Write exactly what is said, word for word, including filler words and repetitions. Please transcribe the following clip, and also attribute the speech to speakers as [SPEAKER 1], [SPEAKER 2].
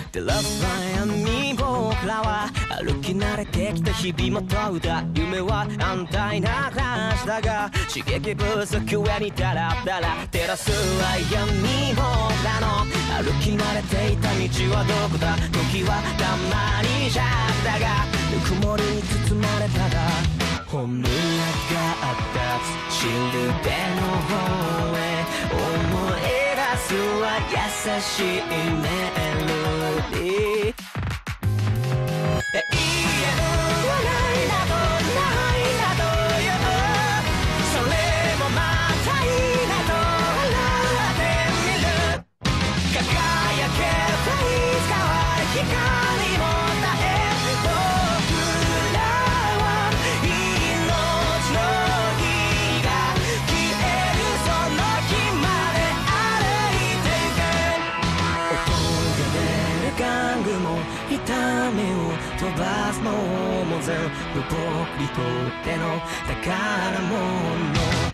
[SPEAKER 1] 照らす闇僕らは歩き慣れてきた日々も問うた夢は安泰な暮らしだが刺激不足上にダラダラ照らすは闇僕らの歩き慣れていた道はどこだ時はたまにシャクだがぬくもりに包まれたが本音があった土るべの方へ思い出すは優しいメロディー永遠はないなどないなどよそれもまたいいなと笑ってみる輝けたいつかは光も絶え僕らは命の火が消えるその日まで歩いてゆけ音が出る玩具も痛みを飛ばすのも全部僕にとっての宝物